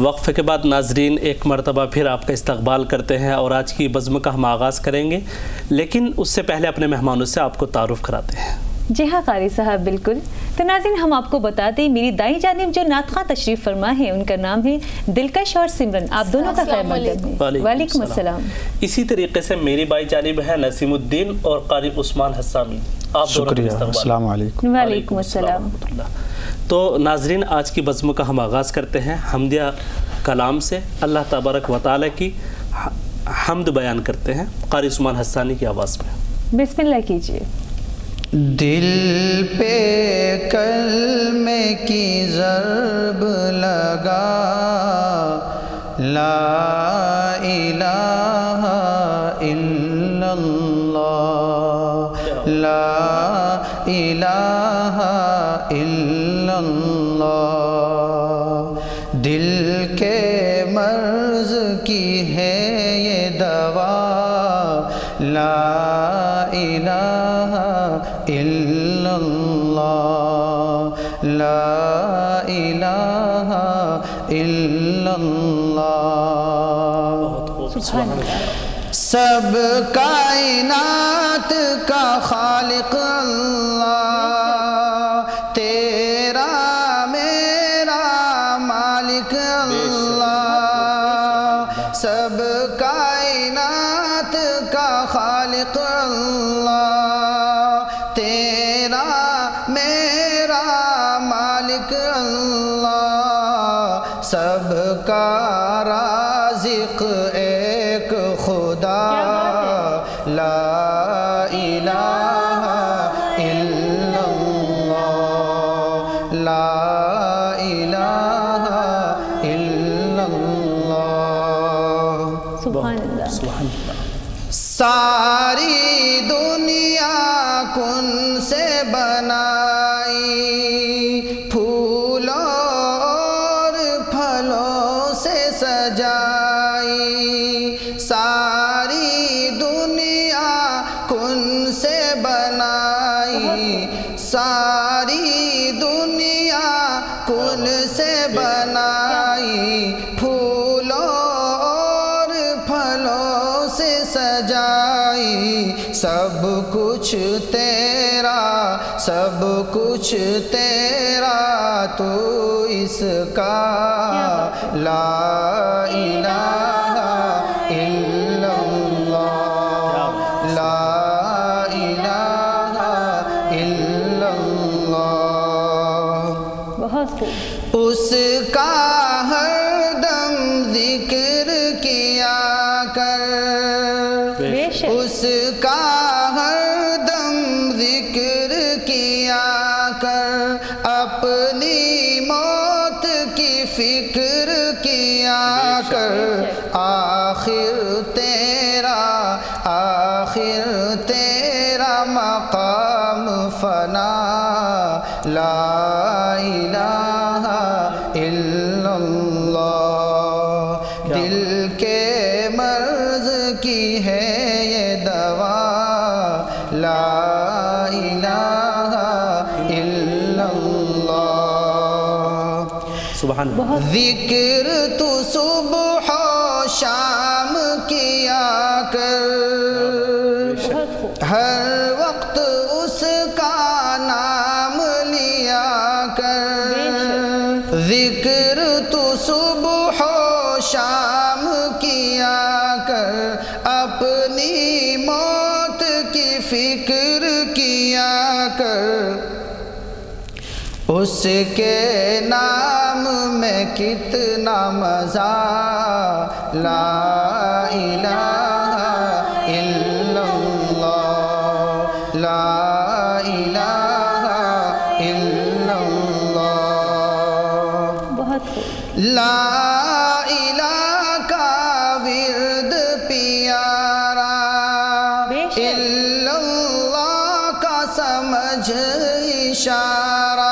وقفے کے بعد ناظرین ایک مرتبہ پھر آپ کا استقبال کرتے ہیں اور آج کی بزم کا ہم آغاز کریں گے، لیکن اس سے پہلے اپنے مہمانوں سے آپ کو تعارف کراتے ہیں۔ جی ہاں قاری صاحب، بالکل۔ تو ناظرین ہم آپ کو بتاتے ہیں میری دائیں جانب جو نعت خواں تشریف فرما ہے ان کا نام ہے دلکش اور سمرن، آپ دونوں کا خیر مقدم ہے۔ وعلیکم السلام۔ اسی طریقے سے میری بائیں جانب ہے نسیم الدین اور قاری عثمان حسامی، آپ دونوں کا استقبال۔ السلام علیکم۔ وعلیکم السلام۔ تو ناظرین آج کی بزم کا ہم آغاز کرتے ہیں حمدیہ کلام سے، اللہ تبارک و تعالی کی حمد بیان کرتے ہیں قاری عثمان حسانی کی آواز میں۔ بسم اللہ کیجیے۔ دل پہ کلمے کی ضرب لگا، لا الہ الا اللہ، لا الہ الا اللہ، دل کے مرض کی ہے یہ دوا، لا الہ الا اللہ، لا الہ الا اللہ۔ سبحان اللہ۔ سب کائنات کا خالق اللہ، تیرا میرا مالک اللہ، سب کائنات کا خالق اللہ، تیرا میرا مالک اللہ، سب کا رازق ایک خدا، لا الہ الا اللہ، لا الہ الا اللہ۔ سبحان اللہ۔ سبحان اللہ۔ ساری دنیا کن سے بنائی، پھولوں اور پھلوں سے سجائی، ساری دنیا کن سے بنائی، ساری دنیا کن سے بنائی، پھولوں اور پھلوں سے سجائی، سب کچھ تیرا، سب کچھ تیرا، تو اس کا لا الہ الا اللہ، لا الہ الا اللہ۔ بہت خوب۔ اس کا ہر دم ذکر کیا کر، بے شک۔ اس کا ہر دم ذکر کیا کر، اپنی موت کی فکر کیا کر، آخر تیرا، آخر تیرا مقام فنا، لا الہ الا اللہ، دل کے مرض کی ہے یہ دوا، لا الہ الا اللہ۔ سبحان اللہ۔ ذکر تو صبح و شام کیا کر، بہت خوب۔ ہر وقت اس کا نام لیا کر، ذکر تو صبح و شام کیا کر، اپنی موت کی فکر کیا کر، اس کے نام میں کتنا مزہ، لا الہ الا اللہ، لا الہ الا اللہ۔ بہت خوب۔ لا الہ کا ورد پیارا، بے شک۔ الا اللہ کا سمجھ اشارہ،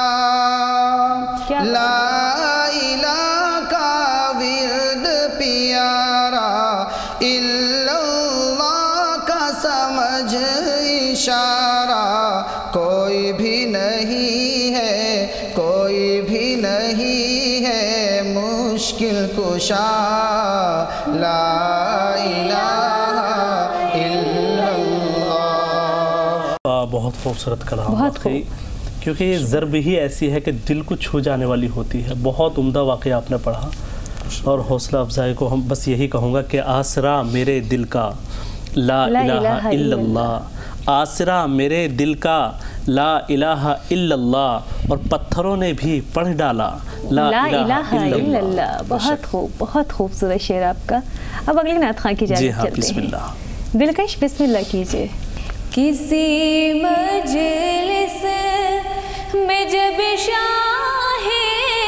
لا الہ کا ورد پیارا، الا اللہ کا سمجھ اشارہ، کوئی بھی نہیں ہے، کوئی بھی نہیں ہے मुश्किल कुशा ला इलाहा इल्लल्लाह। बहुत खूबसूरत कलाम, क्योंकि ये ज़र्ब ही ऐसी है कि दिल को छू जाने वाली होती है। बहुत उम्दा वाक़या आपने पढ़ा, और हौसला अफजाई को हम बस यही कहूँगा कि आसरा मेरे दिल का ला इलाहा इल्लल्लाह, आसरा मेरे दिल का ला इलाहा इल्लल्लाह, और पत्थरों ने भी पढ़ डाला ला इलाहा इल्लल्लाह। बहुत खूबसूरत शेर आपका। अब अगले नात खां की जानिब चलते हैं। बिस्मिल्लाह। दिलकश बिस्मिल्लाह कीजिए। किसी मजलिस में जब शाहे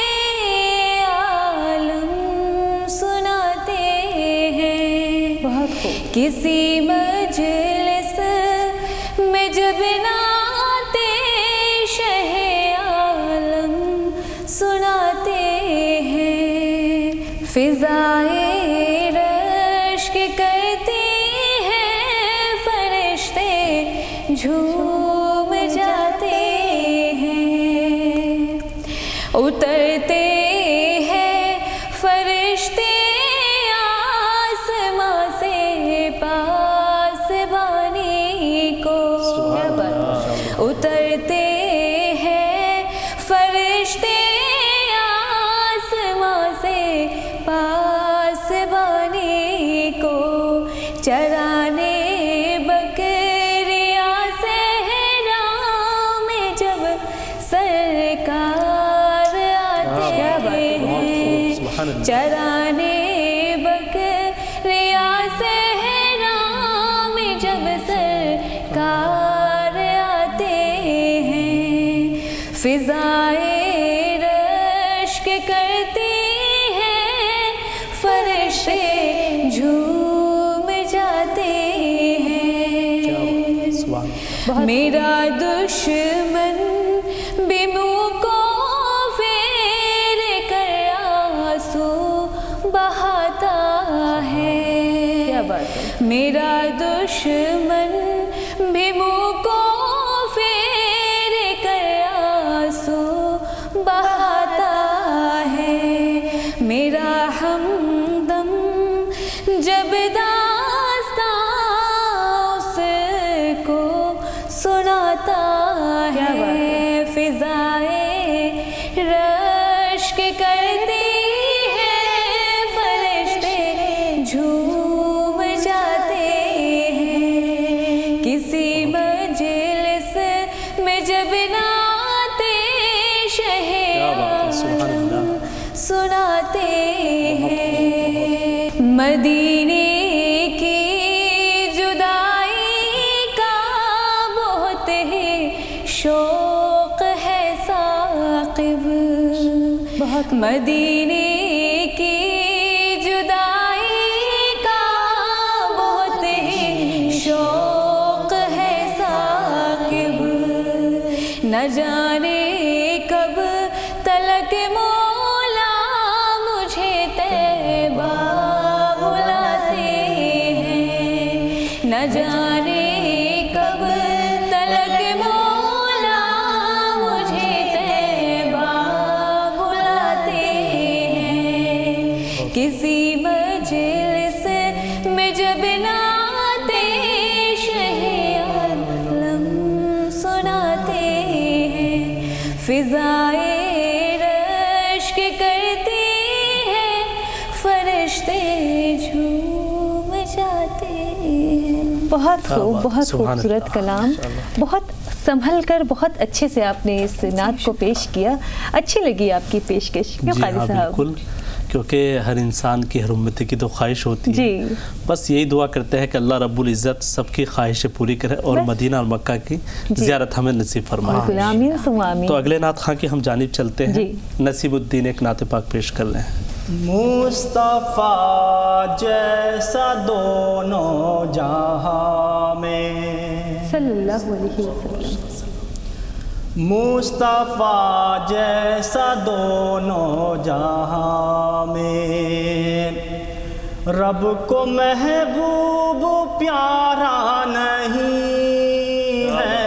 आलम सुनाते हैं, किसी मजलिस में जब नाते शहे आलम सुनाते हैं, फिजाए रश्क करती हैं फरिश्ते झूम जाते हैं, उतरते हैं फरिश्ते आसमां से पासबानी को, उतरते हैं फरिश्ते आसमां से पासबानी को, चराने बकरियां सहरा में जब सरकार आते हैं, चराने बकरियां सहरा में जब सरकार आते हैं, फिजाए रश्क करती हैं फरिश्ते झूम जाते हैं। मेरा दुश्मन भी मुँह को फेर कर आंसू बहाता है, मेरा दुश्मन भी मुँह को फेर कर आंसू बहाता है, मेरा हमदम जब दास्तां उसको सुनाता है, फिजाए रश्क करती हैं फरिश्ते झूम जाते हैं, किसी मजलिस में जब नाते शहे आलम सुनाते हैं, मदीने की जुदाई का बहुत ही शौक है साकिब, मदीने की जुदाई का बहुत ही शौक है साकिब, न जाने कब तलक मौला मुझे तैबा बुलाते हैं, न जाने कब तलक मौला मुझे तैबा बुलाते हैं, किसी मजलिस में जब नाते शहे आलम सुनाते हैं, फिजाए रश्क करती हैं फरिश्ते झूम जाते हैं। बहुत खूबसूरत कलाम, बहुत संभल कर बहुत अच्छे से आपने इस नात को पेश किया। अच्छी लगी आपकी पेशकश क्यों क़ारी साहब? बिल्कुल, क्योंकि हर इंसान की, हर उम्मती की तो ख्वाहिश होती है। बस यही दुआ करते हैं कि अल्लाह रब्बुल इज़्ज़त सबकी ख्वाहिशें पूरी करे और मदीना और मक्का की ज़ियारत हमें नसीब फरमाए। तो अगले नात खां की हम जानिब चलते हैं। नसीबुद्दीन एक नात पाक पेश कर रहे हैं। मुस्तफ़ा जैसा दोनों जहां में सल्लल्लाहु अलैहि वसल्लम, मुस्तफ़ा जैसा दोनों जहां में, रब को महबूब प्यारा नहीं है,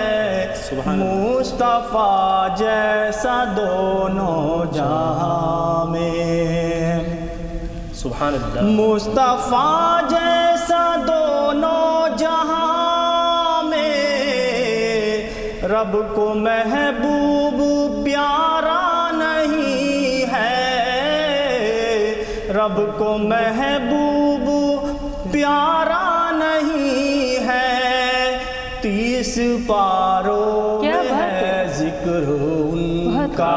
मुस्तफ़ा जैसा दोनों जहां में। سبحان اللہ. مصطفیٰ جیسا دونوں جہاں میں رب کو محبوب پیارا نہیں ہے، رب کو محبوب پیارا نہیں ہے، 30 پاروں میں ہے ذکر ان کا،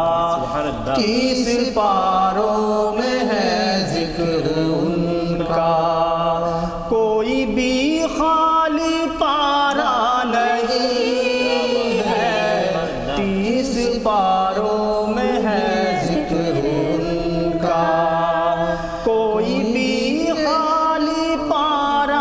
30 پاروں میں ہے ذکر ان کا، کوئی بھی خالی پارا نہیں ہے، 30 پاروں میں ہے ذکر ان کا، کوئی بھی خالی پارا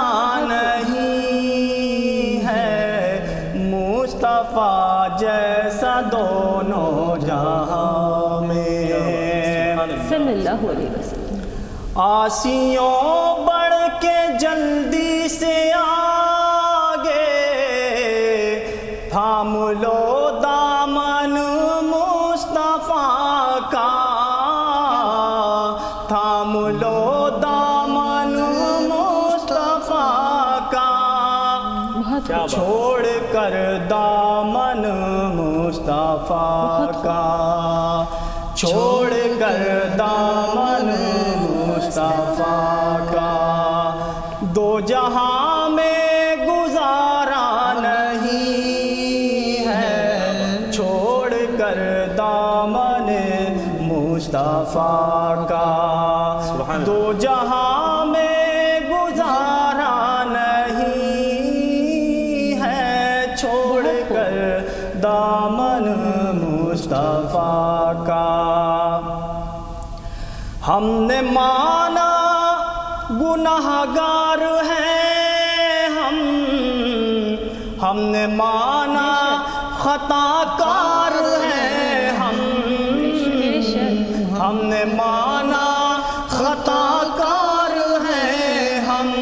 نہیں ہے، مصطفیٰ جیسا دونوں جہاں میں صلی اللہ علیہ وسلم. آسیوں بڑھ کے جلدی سے آگے تھام لو دامن مصطفیٰ کا، تھام لو دامن مصطفیٰ کا، چھوڑ کر دامن مصطفیٰ کا، چھوڑ کر دامن مصطفیٰ کا، دو جہاں میں گزارا نہیں ہے، چھوڑ کر دامن مصطفیٰ کا، دو جہاں میں گزارا نہیں ہے، چھوڑ کر دامن مصطفیٰ کا. ہم نے مانا گناہگار ہیں ہم نے مانا خطا کار ہیں ہم نے مانا خطا کار ہیں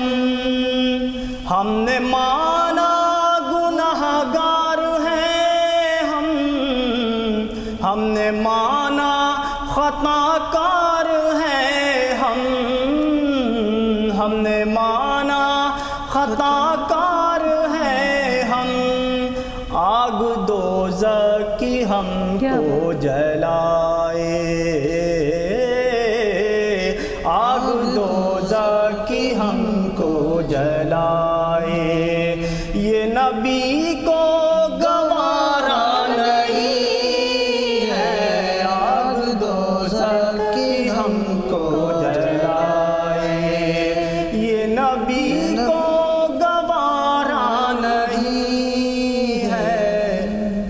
ہم نے مانا گناہگار ہیں ہم نے مانا خطا کار ہیں ہم نے مانا خطا کار ہیں ہم، آگ دوزخ کی ہم کو جلائے، آگ دوزخ کی ہم کو جلائے، یہ نبی کو گوارا نہیں ہے، آگ دوزخ کی ہم کو جلائے، یہ نبی کو گوارا نہیں ہے،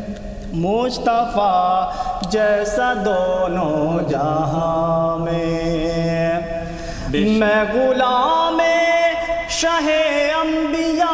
مصطفیٰ جیسا دونوں جہاں میں، میں غلام شاہ انبیاء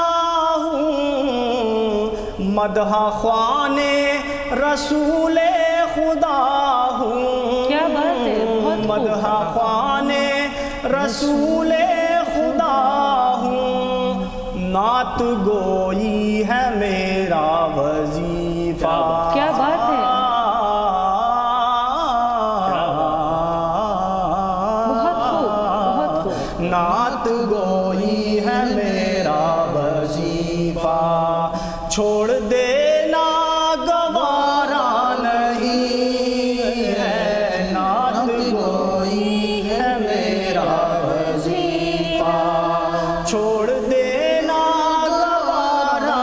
ہوں، مدح خوان رسول خدا ہوں، کیا بات ہے، مدح خوان رسول خدا ہوں، نعت گوئی ہے میرا وظیفہ، کیا بات ہے، نعت گوئی ہے میرا وظیفہ، چھوڑ دینا گوارا نہیں ہے، نعت گوئی ہے میرا وظیفہ، چھوڑ دینا گوارا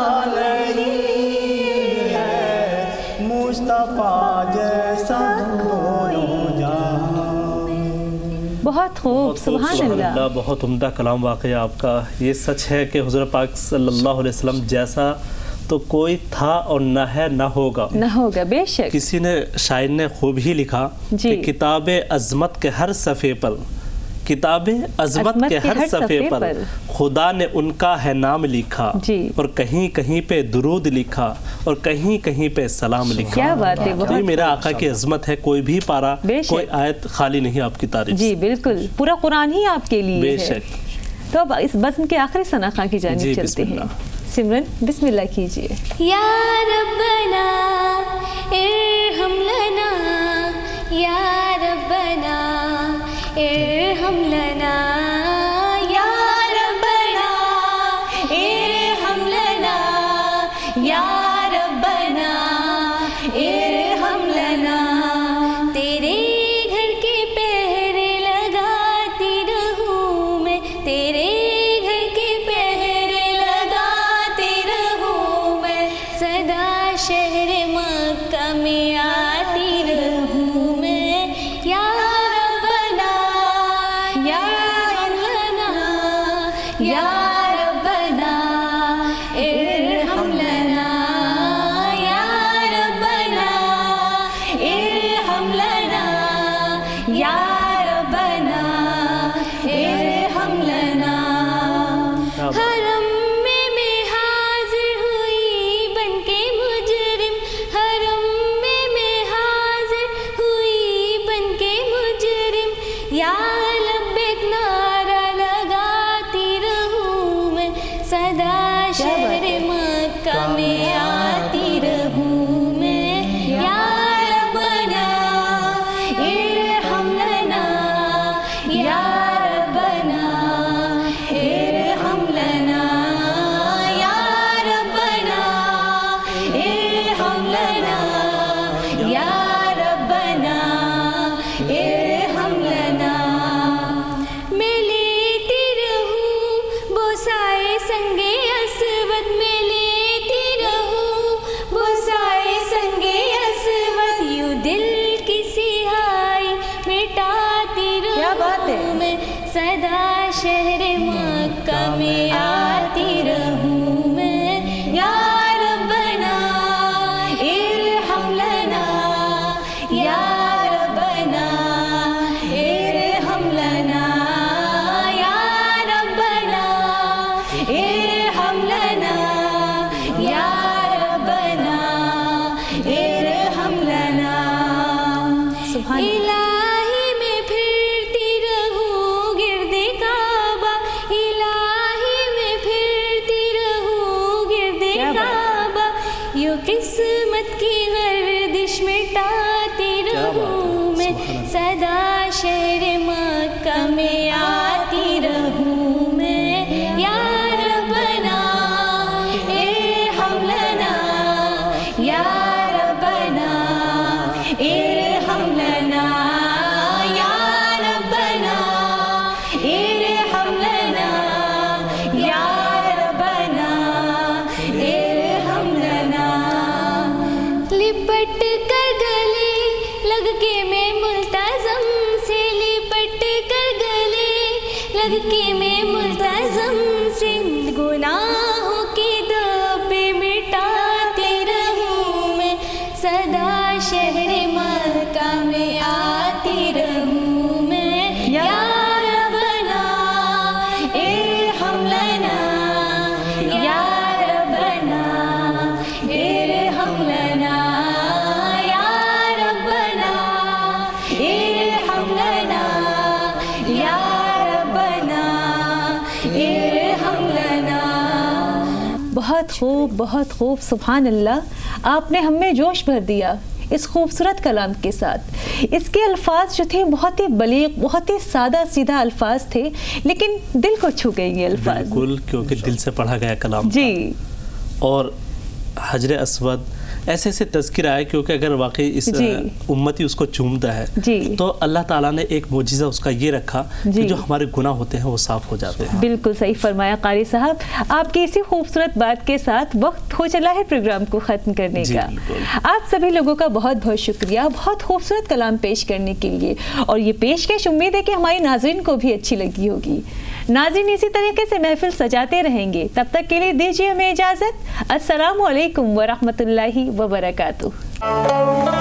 نہیں ہے، مصطفیٰ جیسا دونوں جہاں. بہت خوب، سبحان اللہ. بہت عمدہ کلام واقعہ آپ کا. یہ سچ ہے کہ حضور پاک صلی اللہ علیہ وسلم جیسا تو کوئی تھا اور نہ ہے نہ ہوگا، بے شک. کسی نے شاعر نے خوب ہی لکھا کہ کتاب عظمت کے ہر صفحے پر، کتاب عظمت کے ہر صفحے پر خدا نے ان کا ہے نام لکھا، اور کہیں کہیں پہ درود لکھا اور کہیں کہیں پہ سلام لکھا. کیا بات ہے، یہ میرا آقا کی عظمت ہے، کوئی بھی پارا کوئی آیت خالی نہیں آپ کی تعریف. جی بالکل، پورا قرآن ہی آپ کے لیے بے ہے. شک. تو اب اس بزم کے آخری ثنا خاں کی جانب چلتے ہیں. سمرن بسم اللہ کیجئے. یا ربنا ارحم لنا، یا ربنا ارحم ارحم لنا یا ربنا ارحم لنا. حرم میں حاضر ہوئی بن کے مجرم, حرم میں حاضر ہوئی بن کے مجرم, یا لبیک نعرہ لگاتی رہوں میں, صدا شہر مکہ میں آتی رہوں میں. یا ربنا ارحم لنا یا ربنا ارحم لنا یا ربنا ارحم لنا یا ربنا ارحم لنا. میں لیتی رہوں بوسائے سنگے اسود, میں لیتی رہوں بوسائے سنگے اسود, یوں دل کی سیاہی مٹاتی رہوں میں, صدا شہر مکہ میں آتی رہوں میں. یا ربنا ارحم لنا یا ربنا ارحم لنا یا ربنا ارحم لنا یا ربنا ارحم لنا. الہی میں پھرتی رہوں گرد کعبہ, الہی میں پھرتی رہوں گرد کعبہ, یوں قسمت کی گردش مٹاتی رہوں میں, صدا شہر مکہ میں آتی رہوں میں. یا ربنا ارحم لنا یا ربنا ارحم لنا یا ربنا ارحم لنا یا ربنا ارحم لنا. لپٹ کر گلے لگ کے میں ملتزم سے, لپٹ کر گلے لگ کے میں ملتزم سے, گناہوں کی دبے مٹاتے رہوں میں, صدا شہر مکہ میں آتی رہوں میں. یا ربنا ارحم لنا یا ربنا ارحم لنا یا ربنا ارحم لنا یا ربنا ارحم لنا. بہت خوب, بہت خوب, سبحان اللہ. آپ نے ہم میں جوش بھر دیا اس خوبصورت کلام کے ساتھ. اس کے الفاظ جو تھے بہت ہی بلیغ, بہت ہی سادہ سیدھا الفاظ تھے, لیکن دل کو چھو گئے یہ الفاظ. بالکل, کیونکہ دل سے پڑھا گیا کلام جی. اور حجر اسود ایسے ایسے تذکرہ ہے, کیونکہ اگر واقعی اس امتی اس کو چومتا ہے تو اللہ تعالیٰ نے ایک معجزہ اس کا یہ رکھا کہ جو ہمارے گناہ ہوتے ہیں وہ صاف ہو جاتے ہیں. بالکل صحیح فرمایا قاری صاحب. آپ کی اسی خوبصورت بات کے ساتھ وقت ہو چلا ہے پروگرام کو ختم کرنے کا. آپ سبھی لوگوں کا بہت بہت شکریہ بہت خوبصورت کلام پیش کرنے کے لیے, اور یہ پیشکش امید ہے کہ ہمارے ناظرین کو بھی اچھی لگی ہوگی. ناظرین اسی طریقے سے محفل سجاتے رہیں گے, تب تک کے لیے دیجیے ہمیں اجازت. السلام علیکم ورحمۃ اللہ وبرکاتہ.